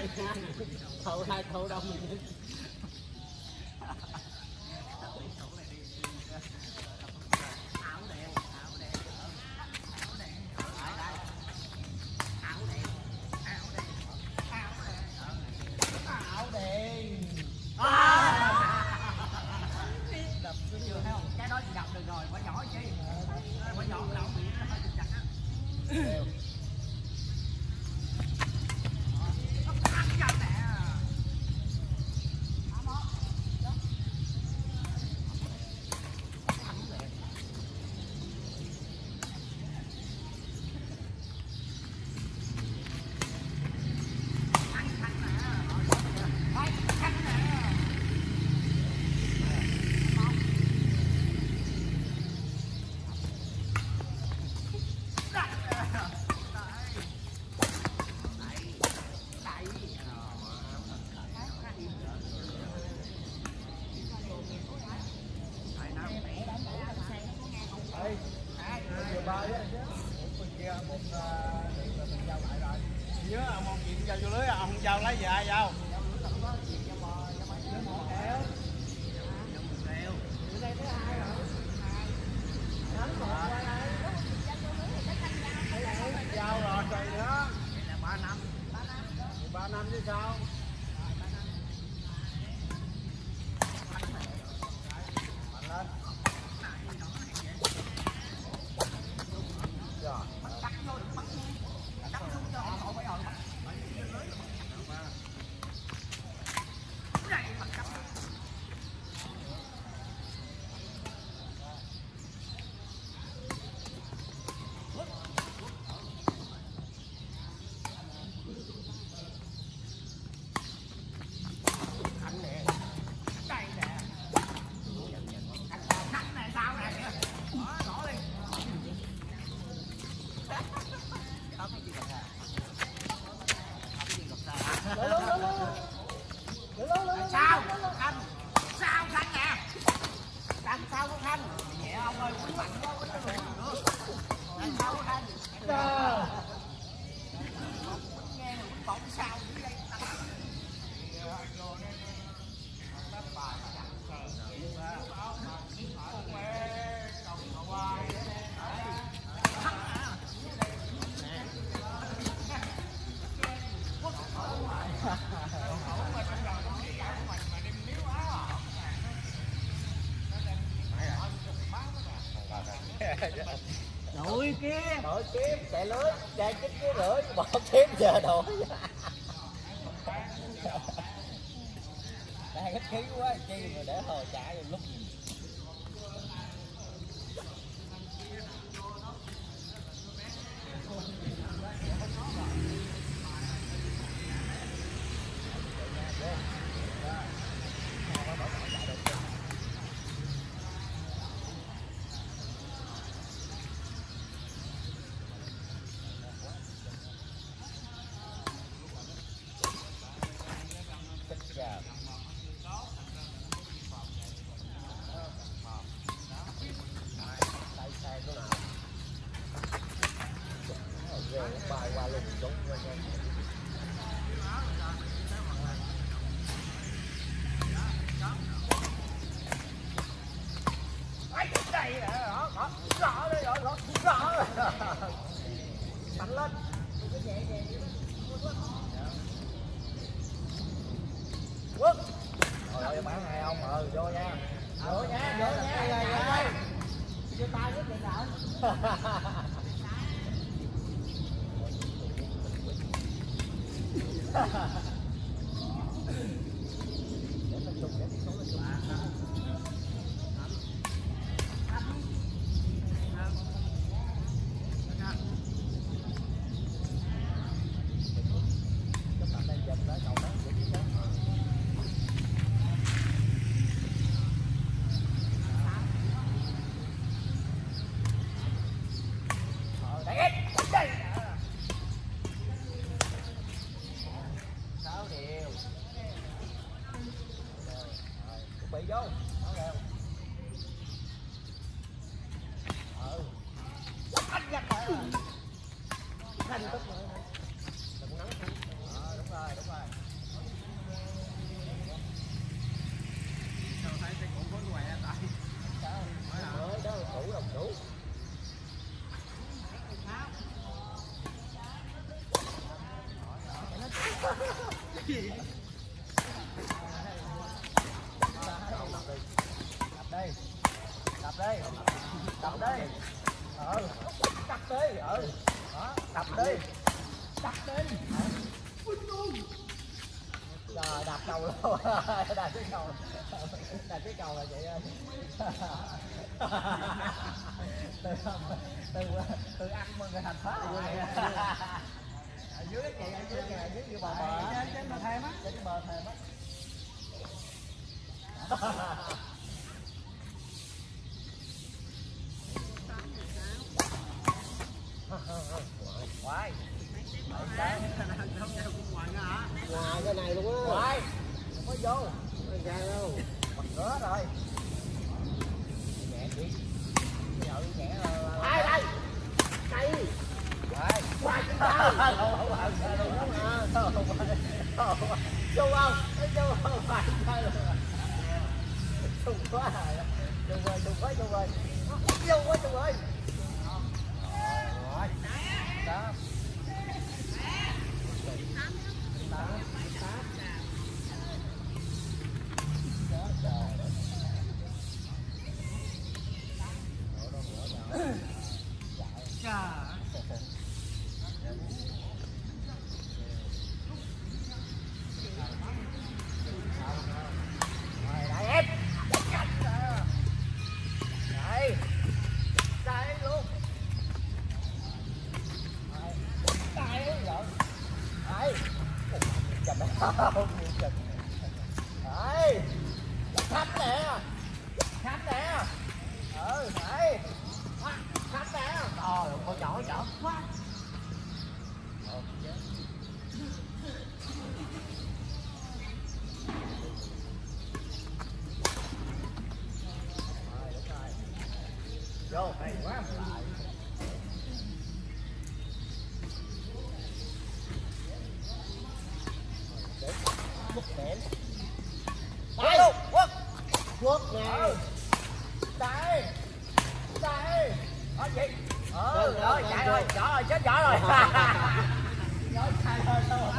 thâu hai thâu đông mình. Cái đó chị đập được rồi, quả nhỏ chứ. Quả nhỏ đâu bị nó hơi chặt á. Nhớ ông chuyện giao vô lưới, ông không giao lấy về ai giao? Giao rồi trời nữa. 3 năm. 3 năm chứ sao? Mạnh lên. Rồi. Sao Khanh? Sao Khanh nè? Làm sao có Khanh? Nhẹ ông ơi, quýnh mạnh quá, quýnh được. Làm sao có Khanh? Nghe mà quýnh bổng sao dưới đây? Đội kia, đội kiếm chạy lưới, chạy 9,5 kg, bỏ kiếm giờ đổi. Đang ít khí quá chi mà để hồi chạy rồi lúc gì. Bài qua luôn đúng rồi nha. Đây đó, rõ đây rồi, rõ rồi. Mạnh lên. Quất. Rồi ơi bán hai ông vô nha. Vô nha. Vô tay với tiền nào. Bị vô nó kìa. Anh gắt rồi. Khanh tức rồi. Đừng nắng. Đúng rồi. đúng rồi. Sao thấy cái cũng có ngoài tại. Mới đó đủ đồng đủ. Đập đi, đập đi, đập đi, đó, đập đi, trời, đập cầu luôn, đập cái cầu là vậy ơi. từ ăn mà người thành phá rồi. Ở dưới kìa, ở dưới bờ trên bờ thềm á, trên bờ thềm á. Ngoài cái này luôn á. Ngoài không có vô ra đâu, bật cửa rồi. Nhẹ đi, nhậu nhẹ là ai đây đây ngoài chúng ta vô không phải chơi luôn, chung quá rồi, chung ơi chung quá chung ơi, vô quá chung ơi. Rồi đó. Đấy, khắp nè, khắp nè, đấy, khắp nè, con nhỏ quá. Vô, hay quá. Quất nè. Đây luôn, quất nè. Đây. Đây. Đó gì? Rồi, chạy rồi, chó rồi, chết chó rồi. Chó chạy rồi đâu.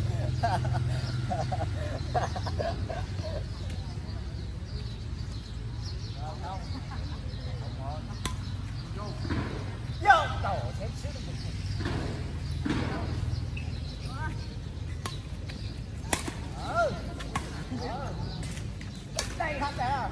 Vô, trời ơi, xém xíu được. Đây hết nè.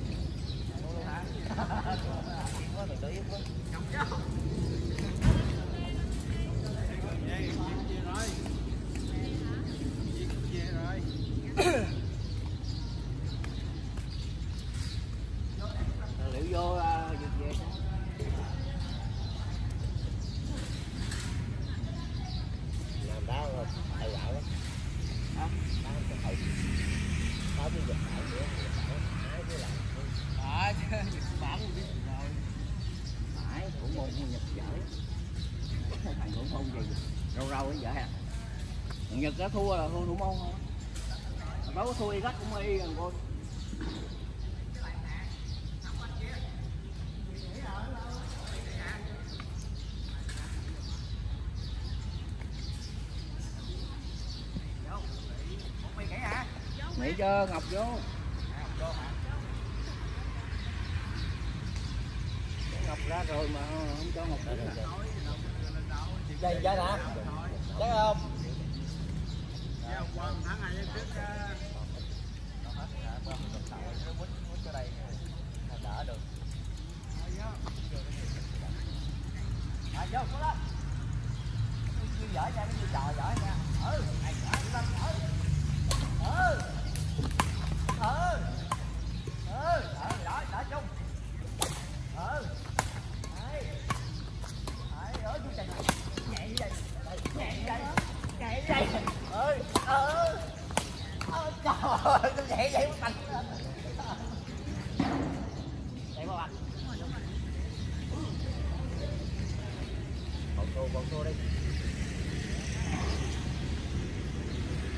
Có được đấy quá. Liệu vô việc về. Làm đá rồi, thầy lại lắm. Hả? Đá cho thầy. Có cái dịch lại nữa, hái cái làm. Chứ bản biết rồi. Phải, cũng môn Nhật giỏi. Thằng cũng không gì. Râu ấy vậy à. Nhật đã thua là thua thủ môn thôi. Đâu có thua Iraq cũng y gần con. Nghĩ cho Ngọc vô. Ngọc ra rồi mà không cho Ngọc đứng à. Chơi chơi hả? Chơi không? Tháng này trước đỡ được. Vô có đó. Như giỏi nha, như trò giỏi nha. Này giỏi lắm. Đó, đỡ chung. Đấy. Đấy, ở chú Trần này. Nhẹ như vậy. Nhẹ như vậy. Nhẹ như vậy. Trời ơi, tôi nhẹ vậy mất mặt. Chạy qua mặt. Bọn xô đi.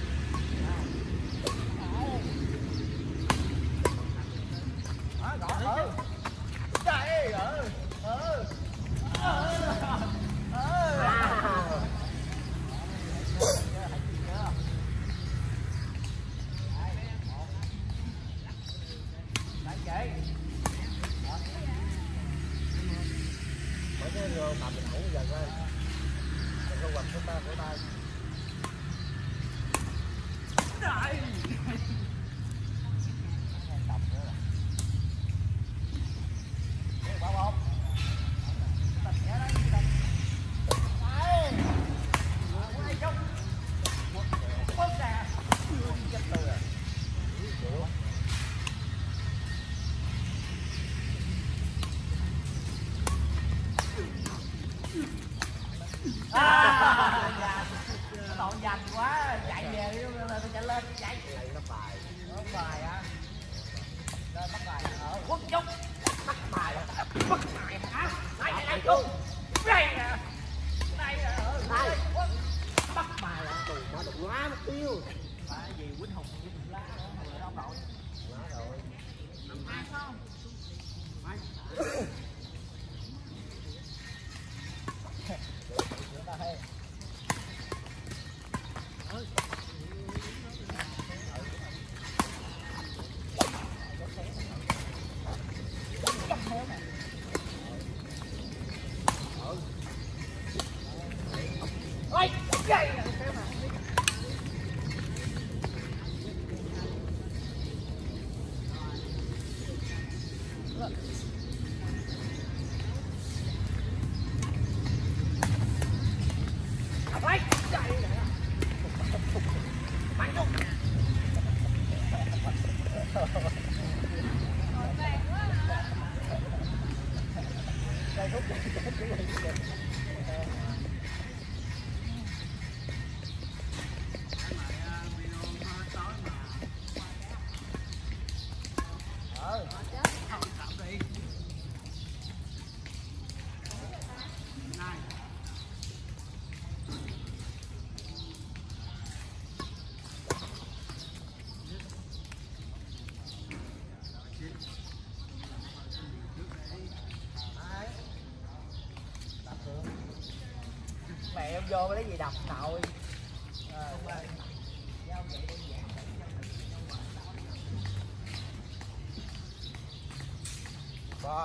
rành quá chạy về tôi chạy lên chạy lấy nó bài á lên bắt bài ở quất chúc bắt bài hả đây chung đây nè đây bắt bài là tù nó đụng lá mất tiêu phải gì quýnh hùng với lá nữa ông nội lá rồi ai không ôi dây là theo mà ôi dây nè mạnh luôn đây thúc mẹ em vô lấy gì đập nội bò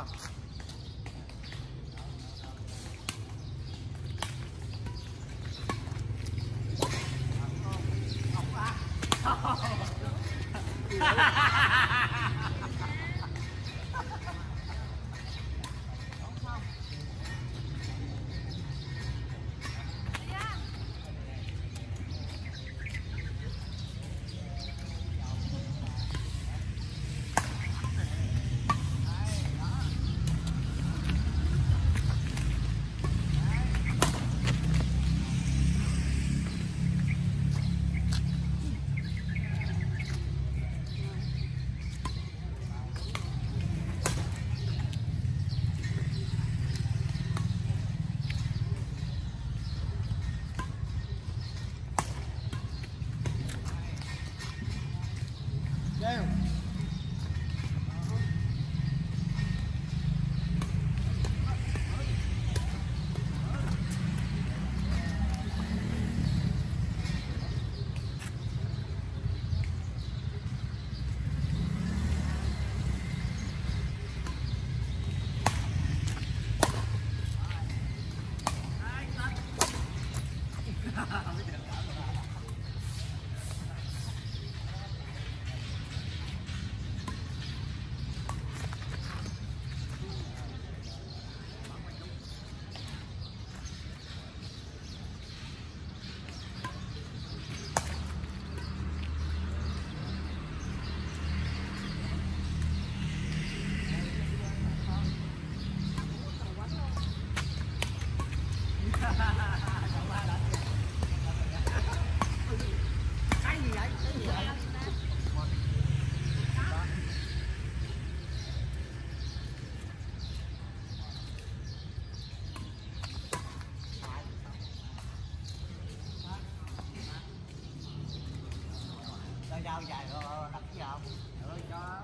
dao dài đặt cái dao cho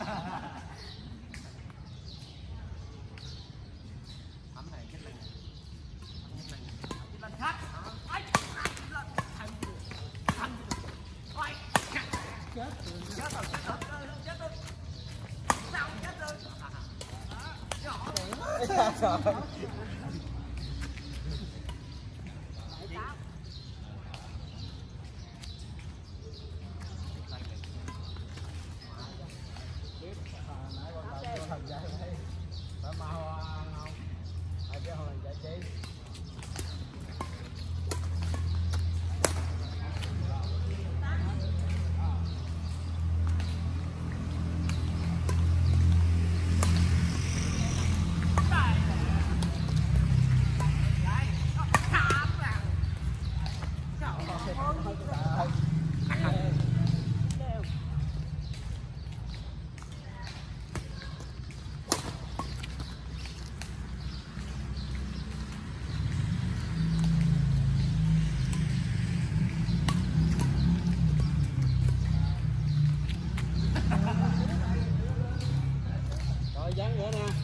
ấm này chết lên khách chết rồi sao chết rồi Rồi dán nữa nè.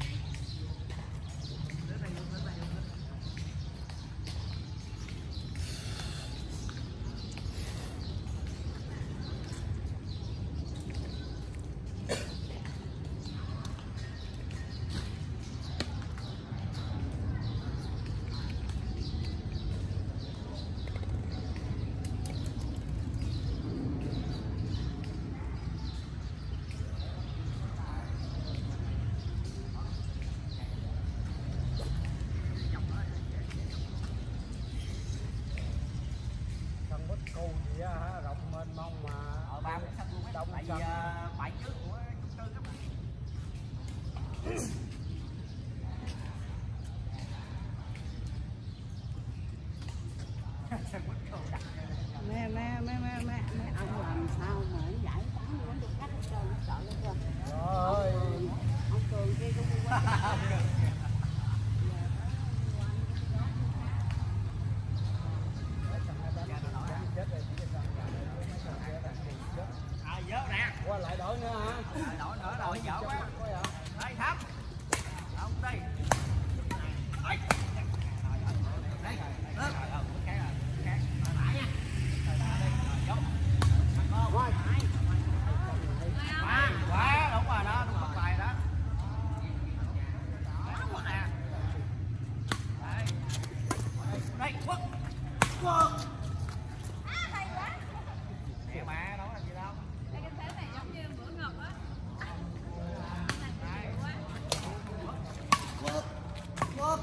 Cô gì á, rộng mênh mông mà ở ba sân luôn á, tại vì bãi trước của trung cư các bạn. Mấy ông làm sao mà giải tán nó được khách hết trơn, sợ hết trơn. Rồi Ông Cường kia cũng quá. Dớt nè. qua lại đổi nữa hả? Đổi nữa rồi dở quá. Đây thấp. Không đi. Đây. Đây. Cái cái. Lại nha. Quá đúng rồi đó, đúng bài đó. Quá nè. Đây. Đây, quất. Quất. Hay quá. Nè mà đó là gì đâu. Đây cái thế này giống như bữa ngọc á. Đây. Quất quất.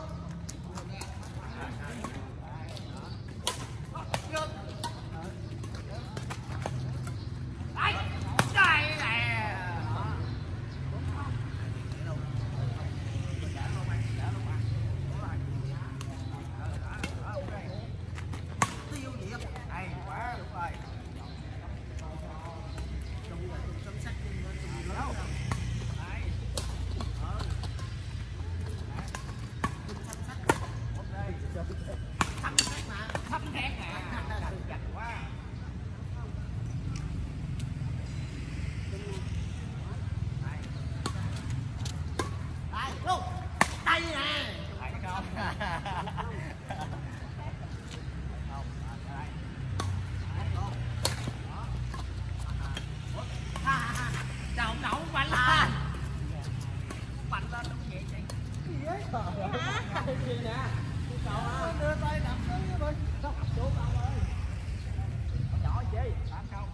Đưa tay đập xuống với không xuống ông ơi. Nhỏ chi? Tám không?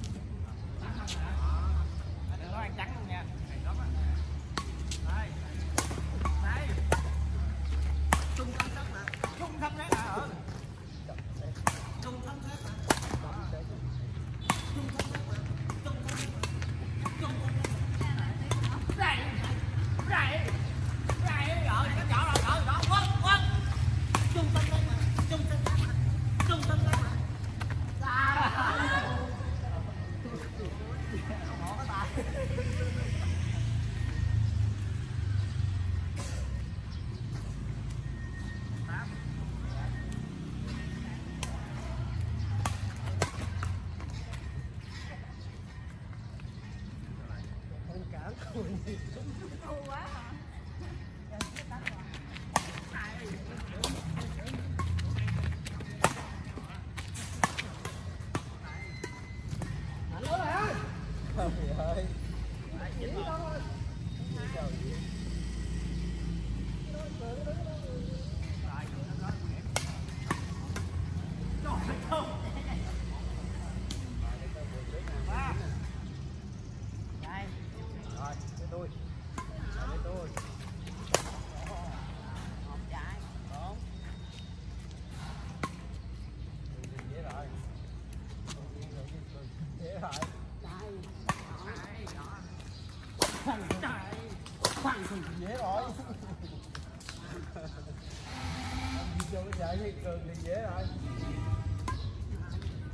Đừng có ăn trắng luôn nha. Đây. Đây. Trung tâm đất nè. Trung tâm đất nè. Trung tâm đất nè. Trung tâm đất nè. Trung tâm. Trung tâm. Đây. Đây. Đây. Rồi, nó nhỏ rồi, rồi, đó. Quất, quất. Trung tâm đất nè. Trung tâm đất nè. Trung tâm đất nè. Bỏ cái tay. Không cả Ngu quá hả? trời ơi. Rồi, để tôi. Để tôi. Một trái. Đúng. Dễ rồi. Dễ rồi. Thằng thì dễ rồi. Cho cái chạy thì Cường thì dễ rồi.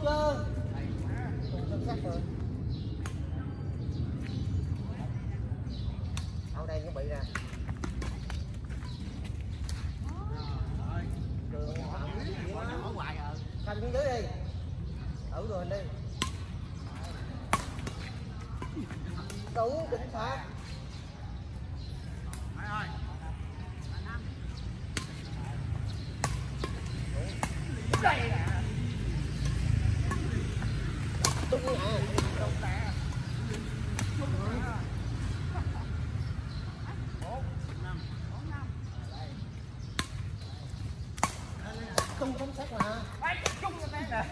cơ. Không sắc rồi. Ở đây cũng bị ra. Đường ở ngoài rồi. canh xuống dưới đi. Ở rồi đi. Đủ chính xác. Đây nè. Đúng nè. Không chính xác mà. Ai chung cái này nè.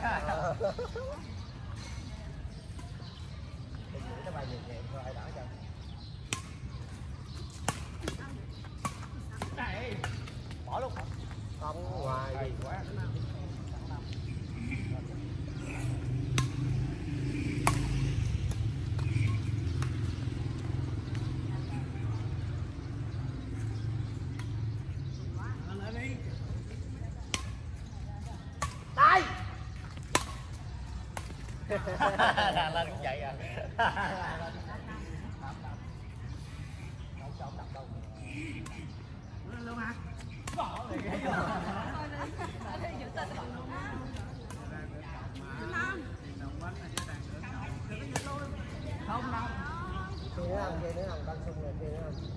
Nó bay về nhẹ thôi ai đỡ cho. Này. Bỏ luôn. Không ngoài Hay quá. đây. Lên cũng vậy à. Luôn hả? Bỏ lại cái Thôi đi chủ tịch. không đâu. Kia nữa không, đang xung rồi kia nữa không.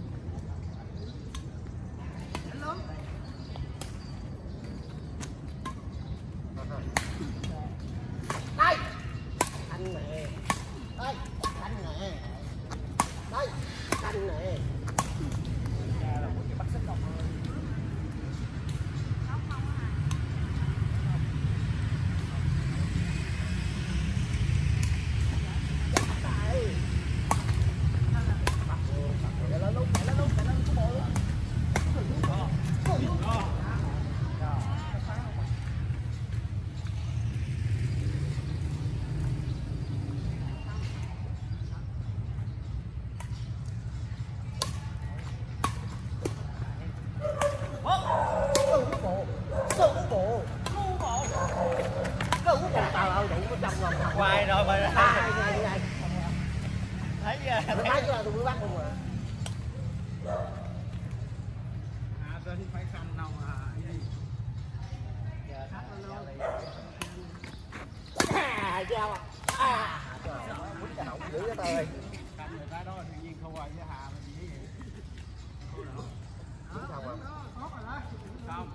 Đây. Anh nè. Đây, anh nè. Đây, anh nè. Là một cái bắt xích không thôi. Đây. Chạy lên luôn, chạy lên luôn, chạy lên có bộ luôn. Trời ơi, đủ có trong lòng. Hoài rồi mà. Thấy Tôi thấy chứ là tôi mới bắt luôn mà. tôi phải không đâu mà. Giờ thắt nó luôn. Sao à? Trời ơi, quýnh cái họng dữ cái tơi. Không người ta đó là tự nhiên không ai với Hà mà gì vậy? Quýnh không à? Không.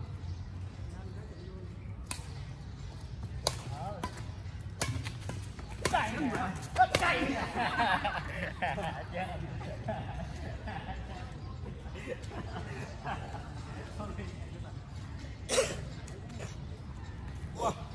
Đây nè. Đây nè. Chết.